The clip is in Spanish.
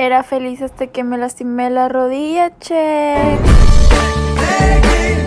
Era feliz hasta que me lastimé la rodilla, check.